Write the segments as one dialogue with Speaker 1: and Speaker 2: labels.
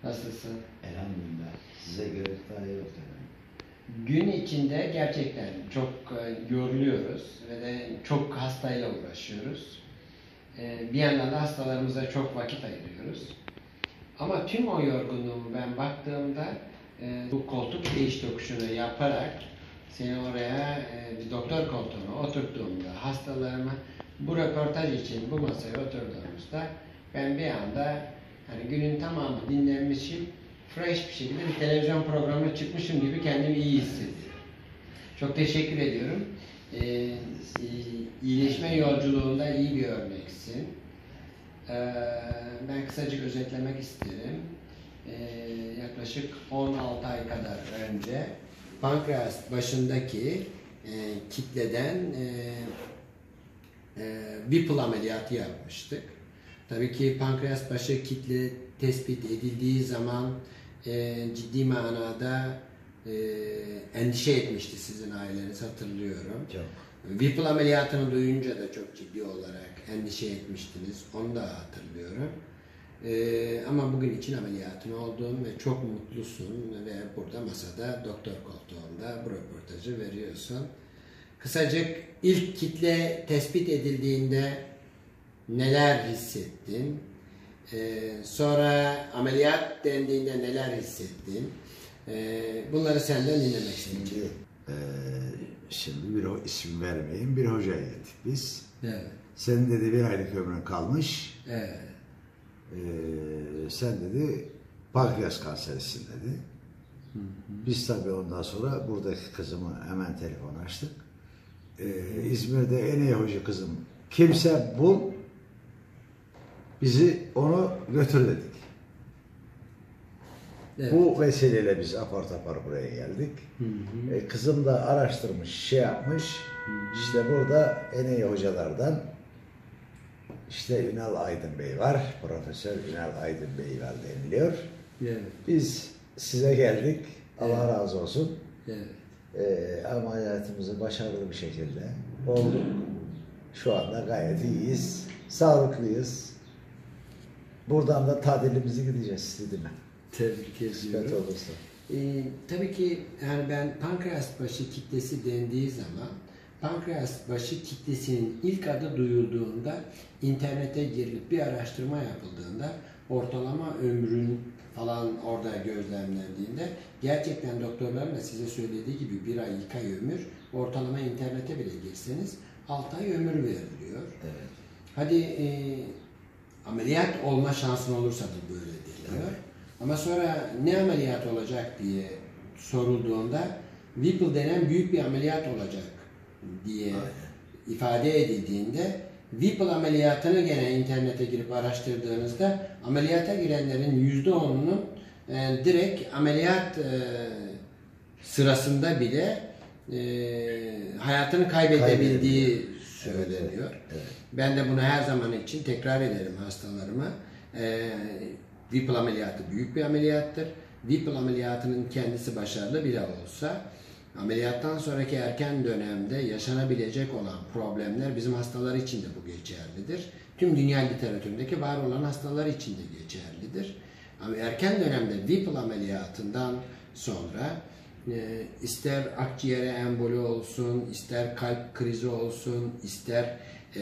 Speaker 1: Nasılsın?
Speaker 2: Elhamdülillah. Size göre daha iyi oldu.
Speaker 1: Gün içinde gerçekten çok yoruluyoruz ve de çok hastayla uğraşıyoruz. Bir yandan da hastalarımıza çok vakit ayırıyoruz. Ama tüm o yorgunluğumu ben baktığımda bu koltuk değiş tokuşunu yaparak seni oraya bir doktor koltuğuna oturttuğumda hastalarıma bu röportaj için bu masaya oturduğumuzda ben bir anda hani günün tamamı dinlenmişim, fresh bir şekilde bir televizyon programına çıkmışım gibi kendimi iyi hissediyorum. Çok teşekkür ediyorum. İyileşme yolculuğunda iyi bir örneksin. Ben kısacık özetlemek isterim. Yaklaşık 16 ay kadar önce pankreas başındaki kitleden Whipple ameliyatı yapmıştık. Tabii ki pankreas başı kitle tespit edildiği zaman ciddi manada endişe etmişti sizin aileniz, hatırlıyorum.
Speaker 2: Çok.
Speaker 1: Whipple ameliyatını duyunca da çok ciddi olarak endişe etmiştiniz. Onu da hatırlıyorum. Ama bugün için ameliyatın olduğun ve çok mutlusun ve burada masada doktor koltuğunda bu röportajı veriyorsun. Kısacık ilk kitle tespit edildiğinde neler hissettin? Sonra ameliyat dendiğinde neler hissettin? Bunları senden dinlemek istiyorum.
Speaker 2: Şimdi bir isim vermeyeyim, bir hocaya gittik biz.
Speaker 1: Evet.
Speaker 2: Senin dedi 1 aylık ömrün kalmış.
Speaker 1: Evet.
Speaker 2: Sen dedi pankreas kanserisin dedi. Biz tabii ondan sonra buradaki kızımı hemen telefon açtık. İzmir'de en iyi hoca kızım kimse bul, bizi onu götür dedik.
Speaker 1: Evet.
Speaker 2: Bu vesileyle biz apar topar buraya geldik. Kızım da araştırmış, şey yapmış. İşte burada en iyi hocalardan işte Ünal Aydın Bey var. Profesör Ünal Aydın Bey var deniliyor.
Speaker 1: Evet.
Speaker 2: Biz size geldik. Allah razı olsun.
Speaker 1: Evet.
Speaker 2: Ameliyatımızı başarılı bir şekilde olduk. Şu anda gayet iyiyiz. Sağlıklıyız. Buradan da tadilimizi gideceğiz dedim ben.
Speaker 1: Tebrik ediyorum. Tabii ki yani ben pankreas başı kitlesi dendiği zaman pankreas başı kitlesinin ilk adı duyulduğunda internete girilip bir araştırma yapıldığında ortalama ömrün falan orada gözlemlendiğinde gerçekten doktorların da size söylediği gibi 1 ay 2 ay ömür ortalama internete bile girseniz 6 ay ömür veriliyor. Evet. Hadi ameliyat olma şansın olursa bu böyle deniyor. Evet. Ama sonra ne ameliyat olacak diye sorulduğunda Whipple denen büyük bir ameliyat olacak diye ifade edildiğinde Whipple ameliyatını gene internete girip araştırdığınızda ameliyata girenlerin %10'unun direkt ameliyat sırasında bile hayatını kaybedebildiği söyleniyor. Evet. Ben de bunu her zaman için tekrar ederim hastalarıma. Whipple ameliyatı büyük bir ameliyattır. Whipple ameliyatının kendisi başarılı bile olsa ameliyattan sonraki erken dönemde yaşanabilecek olan problemler bizim hastalar için de bu geçerlidir. Tüm dünya literatüründeki var olan hastalar için de geçerlidir. Ama erken dönemde Whipple ameliyatından sonra ister akciğere emboli olsun, ister kalp krizi olsun, ister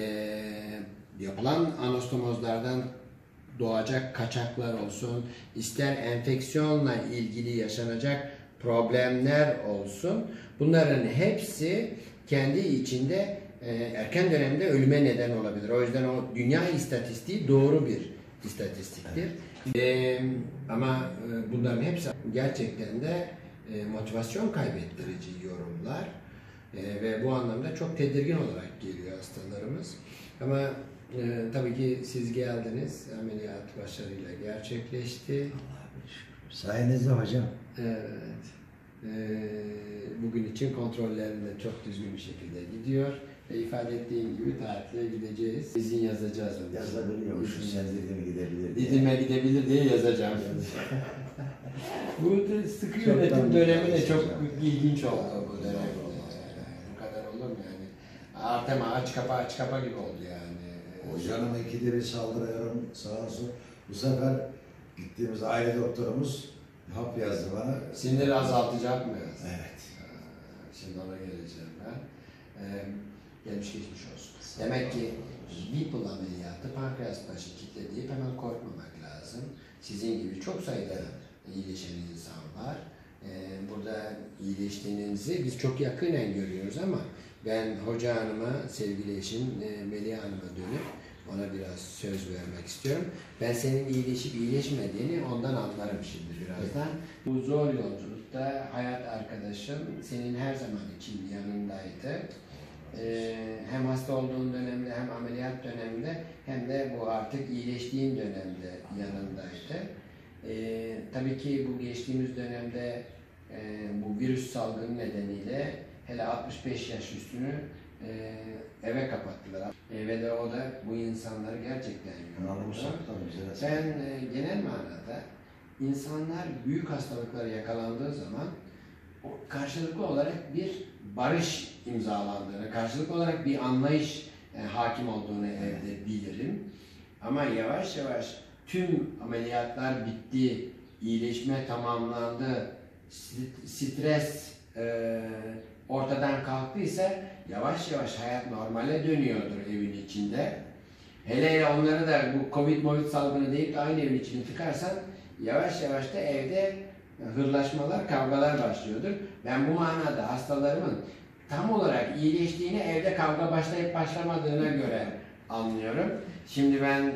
Speaker 1: yapılan anastomozlardan doğacak kaçaklar olsun, ister enfeksiyonla ilgili yaşanacak problemler olsun, bunların hepsi kendi içinde erken dönemde ölüme neden olabilir. O yüzden o dünya istatistiği doğru bir istatistiktir. Evet. Ama bunların hepsi gerçekten de motivasyon kaybettirici yorumlar ve bu anlamda çok tedirgin olarak geliyor hastalarımız. Ama tabii ki siz geldiniz, ameliyat başarıyla gerçekleşti.
Speaker 2: Sayenizde hocam.
Speaker 1: Evet. Bugün için kontrollerinde çok düzgün bir şekilde gidiyor. Ve ifade ettiğim gibi tatile gideceğiz. İzin yazacağız.
Speaker 2: Yazabiliyormuşum. Sen Didim'e gidebilir diye.
Speaker 1: Didim'e gidebilir diye yazacağım. Bu sıkı yönetim dönemi de çok ilginç oldu bu dönem. Bu kadar olur mu yani? Artem aç kapa gibi oldu yani.
Speaker 2: Hocanın ikide bir saldırıyorum sağa sola. Bu sefer Gittiğimiz aile doktorumuz hap yazdı bana.
Speaker 1: Sinir azaltacak mı yazdı?
Speaker 2: Evet.
Speaker 1: Şimdi ona geleceğim ben. Gelmiş geçmiş olsun. Demek ki Whipple ameliyatı pankreas başı kitle deyip hemen korkmamak lazım. Sizin gibi çok sayıda iyileşen insan var. Burada iyileştiğinizi biz çok yakinen görüyoruz ama ben hoca hanıma, sevgili eşim Melih Hanım'a dönüp ona biraz söz vermek istiyorum. Ben senin iyileşip iyileşmediğini ondan anlarım şimdi birazdan. Bu zor yolculukta hayat arkadaşın senin her zaman için yanındaydı. Hem hasta olduğun dönemde hem ameliyat döneminde hem de bu artık iyileştiğin dönemde yanındaydı. Tabii ki bu geçtiğimiz dönemde bu virüs salgını nedeniyle hele 65 yaş üstünü eve kapattılar. Ve de o da bu insanları gerçekten yordu. Ben genel manada insanlar büyük hastalıklara yakalandığı zaman karşılıklı olarak bir barış imzalandığını, karşılıklı olarak bir anlayış hakim olduğunu evde bilirim. Ama yavaş yavaş tüm ameliyatlar bitti, iyileşme tamamlandı, stres ortadan kalktıysa yavaş yavaş hayat normale dönüyordur evin içinde. Hele onları da bu Covid salgını deyip de aynı evin içine tıkarsan yavaş yavaş da evde hırlaşmalar, kavgalar başlıyordur. Ben bu manada hastalarımın tam olarak iyileştiğini evde kavga başlayıp başlamadığına göre anlıyorum. Şimdi ben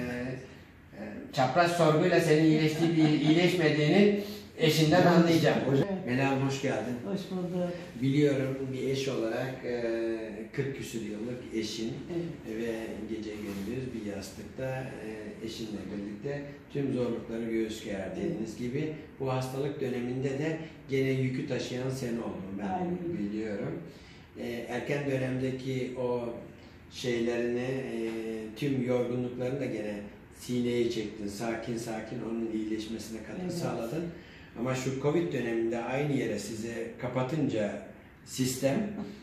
Speaker 1: çapraz sorguyla senin iyileşmediğini eşinden anlayacağım. Melih hoş geldin.
Speaker 3: Hoş bulduk.
Speaker 1: Biliyorum bir eş olarak 40 küsur yıllık eşin ve gece gündüz bir yastıkta eşinle birlikte tüm zorlukları göğüs gerdiğiniz gibi bu hastalık döneminde de gene yükü taşıyan sen oldun ben biliyorum. Erken dönemdeki o şeylerini, tüm yorgunluklarını da gene sineye çektin. Sakin sakin onun iyileşmesine katkı sağladın. Ama şu Covid döneminde aynı yere size kapatınca sistem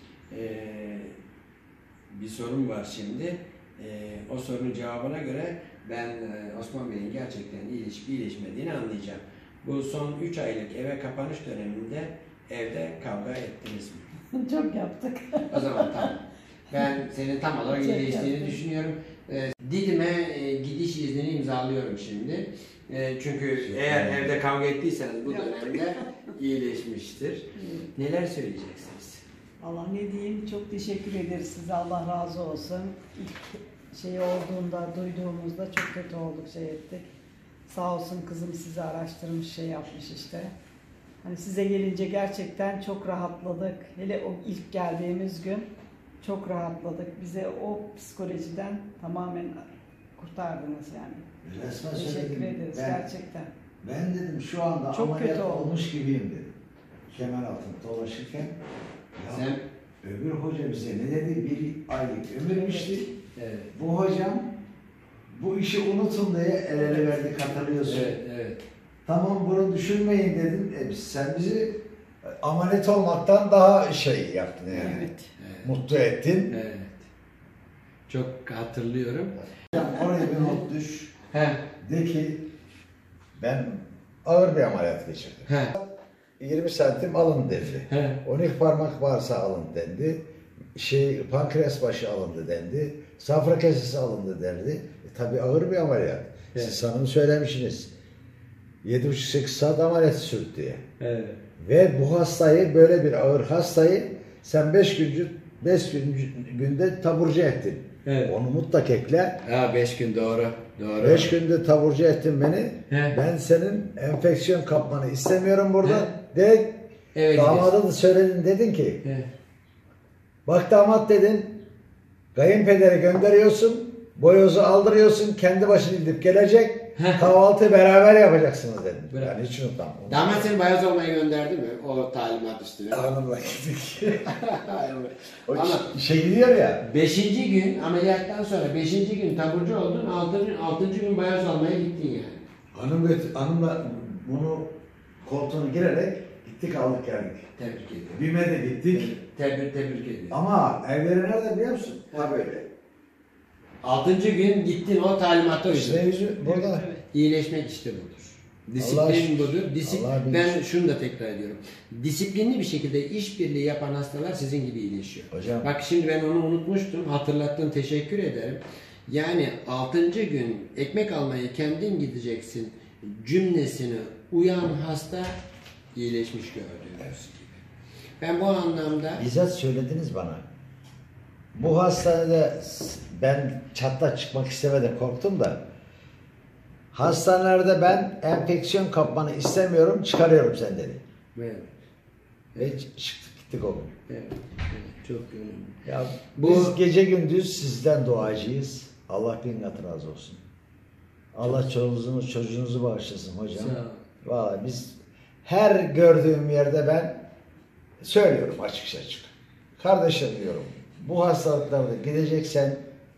Speaker 1: bir sorun var şimdi. O sorunun cevabına göre ben Osman Bey'in gerçekten iyileşip iyileşmediğini anlayacağım. Bu son 3 aylık eve kapanış döneminde evde kavga ettiniz mi?
Speaker 3: Çok yaptık.
Speaker 1: O zaman tamam. Ben senin tam olarak iyileştiğini düşünüyorum. Didim'e gidiş iznini imzalıyorum şimdi. Çünkü eğer evde kavga ettiyseniz bu dönemde iyileşmiştir. Neler söyleyeceksiniz?
Speaker 3: Allah ne diyeyim, çok teşekkür ederiz size, Allah razı olsun. İlk şey olduğunda, duyduğumuzda çok kötü olduk, şey ettik. Sağ olsun kızım sizi araştırmış, şey yapmış işte. Hani size gelince gerçekten çok rahatladık. Hele o ilk geldiğimiz gün çok rahatladık. Bize o psikolojiden tamamen kurtardınız yani.
Speaker 2: Resmen
Speaker 3: teşekkür ederiz gerçekten.
Speaker 2: Ben dedim şu anda
Speaker 3: çok
Speaker 2: ameliyat olmuş gibiyim dedim. Kemer altında dolaşırken.
Speaker 1: Sen
Speaker 2: öbür hoca bize ne dedi? Bir aylık ömürmüştü.
Speaker 1: evet.
Speaker 2: Bu hocam bu işi unutun diye el ele verdik, hatırlıyorsun.
Speaker 1: Evet.
Speaker 2: Tamam bunu düşünmeyin dedim. Sen bizi ameliyat olmaktan daha şey yaptın yani.
Speaker 3: Evet.
Speaker 2: Mutlu ettin.
Speaker 1: Evet. Çok hatırlıyorum.
Speaker 2: Oraya bir not düş.
Speaker 1: He.
Speaker 2: De ki ben ağır bir ameliyat geçirdim.
Speaker 1: He.
Speaker 2: 20 santim alın dedi.
Speaker 1: He.
Speaker 2: 12 parmak varsa alın dendi. Pankreas başı alındı dendi. Safra kesesi alındı dendi. Tabii ağır bir ameliyat.
Speaker 1: Evet.
Speaker 2: Siz sanırım söylemişsiniz. 7,5-8 saat ameliyat sürdü diye.
Speaker 1: Evet.
Speaker 2: Ve bu hastayı, böyle bir ağır hastayı sen 5 günde taburcu ettin.
Speaker 1: Evet.
Speaker 2: Onu mutlak ekle.
Speaker 1: Ha 5 gün doğru.
Speaker 2: 5 günde taburcu ettin beni.
Speaker 1: He.
Speaker 2: Ben senin enfeksiyon kapmanı istemiyorum burada.
Speaker 1: He.
Speaker 2: De
Speaker 1: Evet,
Speaker 2: damada da söyledin, dedin ki
Speaker 1: He.
Speaker 2: bak damat dedin, kayınpederi gönderiyorsun, boyozu aldırıyorsun, kendi başına gidip gelecek, kahvaltı beraber yapacaksınız dedim.
Speaker 1: Bravo.
Speaker 2: Yani hiç unutmam.
Speaker 1: Damat seni bayoz olmaya gönderdi mi? O talimat üstüne.
Speaker 2: Hanımla gittik. O
Speaker 1: Ama
Speaker 2: şey gidiyor ya.
Speaker 1: 5. gün ameliyattan sonra 5. gün taburcu oldun, 6. gün bayoz olmaya gittin yani.
Speaker 2: Hanımla bunu koltuğuna girerek gittik, aldık geldik.
Speaker 1: Tebrik ediyorum.
Speaker 2: BİM'e de gittik.
Speaker 1: Tebrik ediyorum.
Speaker 2: Ama evleri nerede biliyor musun? Ha böyle.
Speaker 1: 6. gün gittin o talimata uydun.
Speaker 2: İşte burada.
Speaker 3: Evet.
Speaker 1: İyileşmek işte budur.
Speaker 2: Allah
Speaker 1: Disiplin
Speaker 2: şükür.
Speaker 1: budur.
Speaker 2: Allah bilir.
Speaker 1: Ben şunu da tekrar ediyorum. Disiplinli bir şekilde işbirliği yapan hastalar sizin gibi iyileşiyor.
Speaker 2: Hocam.
Speaker 1: Bak şimdi ben onu unutmuştum. Hatırlattın, teşekkür ederim. Yani 6. gün ekmek almaya kendin gideceksin cümlesine uyan hasta iyileşmiş gördüğünüz gibi. Ben bu anlamda
Speaker 2: Bizzat söylediniz bana. Bu hastanede ben çatlak çıkmak istemedim, korktum da. Hastanelerde ben enfeksiyon kapmanı istemiyorum, çıkarıyorum sen dedi.
Speaker 1: evet,
Speaker 2: Ve çıktık gittik o gün.
Speaker 1: evet, evet, çok önemli.
Speaker 2: Ya
Speaker 1: Bu-
Speaker 2: biz gece gündüz sizden duacıyız. Allah bin katı razı olsun. Allah çocuğunuzu bağışlasın hocam.
Speaker 1: Sağ ol.
Speaker 2: Vallahi biz her gördüğüm yerde ben söylüyorum açık. Kardeşim diyorum, bu hastalıklarda gideceksen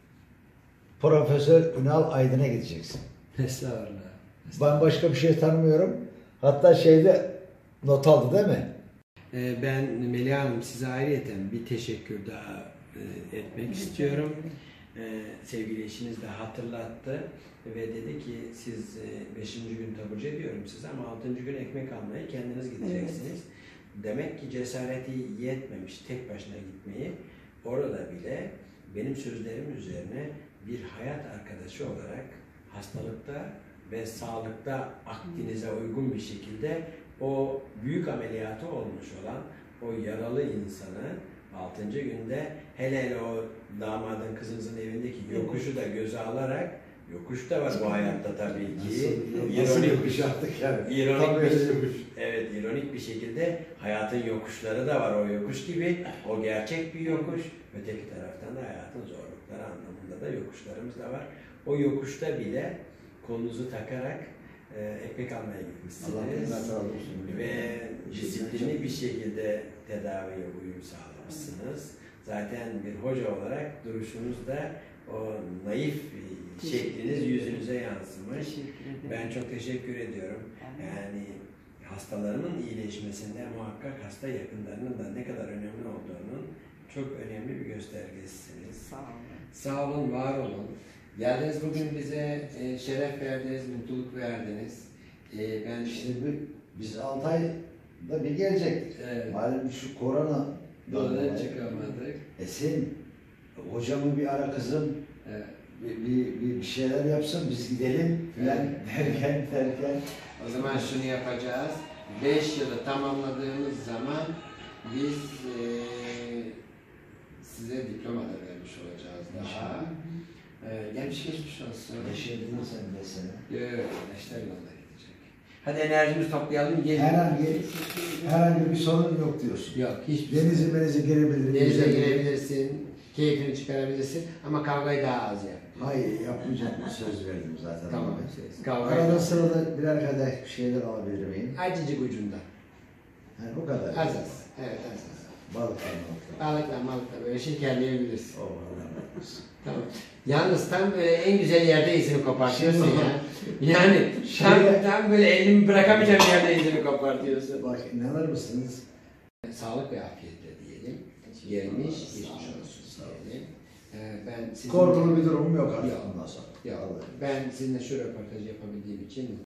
Speaker 2: Profesör Ünal Aydın'a gideceksin.
Speaker 1: Estağfurullah.
Speaker 2: Ben başka bir şey tanımıyorum. Hatta şeyde not aldı değil mi?
Speaker 1: Ben Melih Hanım size ayrıyeten bir teşekkür daha etmek istiyorum. Sevgili eşiniz de hatırlattı ve dedi ki siz 5. gün taburcu ediyorum size ama 6. gün ekmek almaya kendiniz gideceksiniz. Demek ki cesareti yetmemiş tek başına gitmeyi. Orada bile benim sözlerim üzerine bir hayat arkadaşı olarak hastalıkta ve sağlıkta akdinize uygun bir şekilde o büyük ameliyatı olmuş olan o yaralı insanı 6. günde hele o damadın kızınızın evindeki yokuşu da göze alarak yokuş da var bu hayatta tabii ki.
Speaker 2: yokuş artık yani.
Speaker 1: Evet, ironik bir şekilde hayatın yokuşları da var o yokuş gibi. O gerçek bir yokuş. Öteki taraftan da hayatın zorlukları anlamında da yokuşlarımız da var. O yokuşta bile kolunuzu takarak ekmek almaya gitmişsiniz. Ve disiplinli bir şekilde tedaviye uyum sağlamışsınız. Zaten bir hoca olarak duruşunuz da o naif şekliniz yüzünüze yansımış. Ben çok teşekkür ediyorum. Yani hastalarımın iyileşmesinde muhakkak hasta yakınlarının da ne kadar önemli olduğunun çok önemli bir göstergesisiniz.
Speaker 3: Sağ olun.
Speaker 1: Sağ olun, var olun. Geldiniz bugün bize şeref verdiniz, mutluluk verdiniz. Ben
Speaker 2: İşte biz 6 ayda bir gelecektik.
Speaker 1: Evet.
Speaker 2: Malum şu korona
Speaker 1: Yoldan çıkamadık.
Speaker 2: Sen hocamı bir ara kızım,
Speaker 1: Evet.
Speaker 2: bir şeyler yapsın biz gidelim falan derken
Speaker 1: O zaman şunu yapacağız. 5 yılı tamamladığımız zaman biz size diploma da vermiş olacağız daha. Gelmiş geçmiş olsun.
Speaker 2: yaşadın sen de sene.
Speaker 1: Evet, arkadaşlar yolda gidecek. Hadi enerjimizi toplayalım. Gelin.
Speaker 2: Herhangi bir sorun yok diyorsun.
Speaker 1: Yok, hiçbir
Speaker 2: Denize girebilirim.
Speaker 1: Denize
Speaker 2: yüzebilirim.
Speaker 1: girebilirsin, keyfini çıkarabilirsin ama kavgayı daha az yap.
Speaker 2: Hayır yapmayacağım, söz verdim zaten.
Speaker 1: Tamam. Kavgayı
Speaker 2: Arada
Speaker 1: daha az.
Speaker 2: sırada birer kadeh bir şeyler alabilir miyim?
Speaker 1: Acıcık ucunda.
Speaker 2: Yani bu kadar.
Speaker 1: Az az. Evet, az az.
Speaker 2: Balıklar.
Speaker 1: Balıkla böyle şekerleyebilirsin.
Speaker 2: Oh, Allah razı olsun.
Speaker 1: Tamam. Yalnız tam böyle en güzel yerde izini kopartıyorsun
Speaker 2: Şimdi-
Speaker 1: ya. Yani tam böyle elimi bırakamayacağım yerde izini kopartıyorsun.
Speaker 2: Bak inanır mısınız?
Speaker 1: Sağlık ve afiyetle diyelim. Gelmiş, geçmiş olsun diyelim. Ben sizin...
Speaker 2: Korkulu bir durumum yok artık
Speaker 1: Yok.
Speaker 2: bundan sonra.
Speaker 1: Yok.
Speaker 2: Vallahi.
Speaker 1: Ben sizinle şu röportajı yapabildiğim için